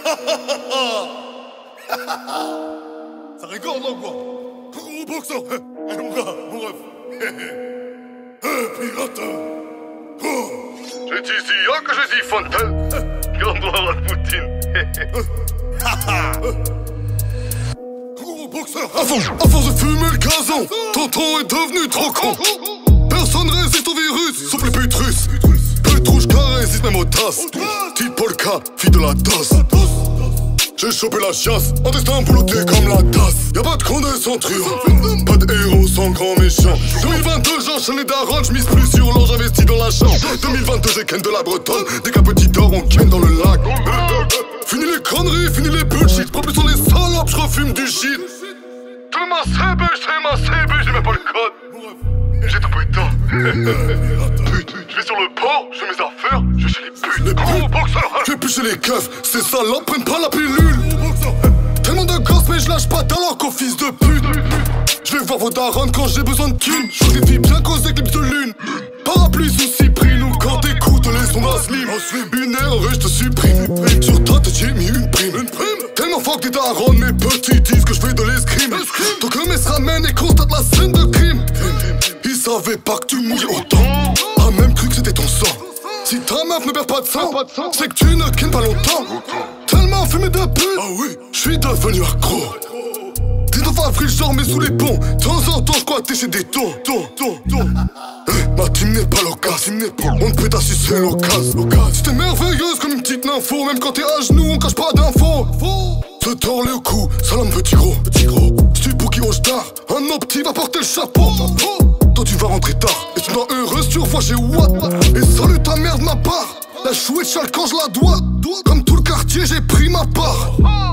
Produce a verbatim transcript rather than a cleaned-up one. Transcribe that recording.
Ça rigole là quoi? Gros boxeur. Eh mon gars, mon rêve. Eh pirate. Je dis si y'a que je dis Fontaine. Garde-moi la poutine. Gros boxeur. À force, à force de fumer le gazon, tonton est devenu trop con. Personne résiste au virus, sauf les putes russes. Pute rouge carré résiste même aux tasses. Petite polka, fille de la tasse. J'ai chopé la chiasse, en destin bouloté comme la tasse. Y'a pas de condé sans trio, pas de héros sans grand méchant. deux mille vingt-deux j'enchaîne les darons, j'mise plus sur l'or, j'investis dans la chambre. deux mille vingt-deux j'ai ken de la bretonne, dès qu'un petit dort on ken dans le lac. Fini les conneries, fini les bullshit, pas plus sur les salopes, j'refume du shit. Tout ma C B, j'ai ma C B, j'ai même pas le code. J'ai tout pétant. Je vais sur le port, je fais mes affaires, je vais chez les putes. Les Gros boxeur. Je vais plus chez les keufs, ces salopes prennent pas la pilule. Tellement de gosses mais je lâche pas talent qu'au fils de pute. Je vais voir vos darons quand j'ai besoin de thunes. Je vois des filles bien qu'aux éclipses de lune. Parapluie sous cyprine ou quand t'écoutes les sons d'un slim. Une erreur et je te supprime. Sur toi j'ai mis une prime. Tellement fort que des darons, mes petits disent que je fais de l'escrime. Donc le mec se ramène et constate la scène de crime. Ils savaient pas que tu mourais autant. A même cru que c'était ton sang. Si ta meuf ne perd pas de sang, c'est que tu ne kennes pas longtemps. Tellement fumé de pute, ah oui, je suis devenu accro. dix-neuf avril, je dormais sous les ponts. De temps en temps, je crois chez des tons, tons, tons, tons. Ma team n'est pas loquace, on ne peut t'assister l'occasion. Si t'es merveilleuse comme une petite nympho, même quand t'es à genoux, on cache pas d'infos. Se tord le cou, salam petit gros, petit gros. Si tu pour qui au star, un opti va porter le chapeau. Toi tu vas rentrer tard, et tu dois heureuse, tu revois chez Watt. Et salut ta merde ma part, la chouette chale quand je la dois. Comme tout le quartier, j'ai pris ma part.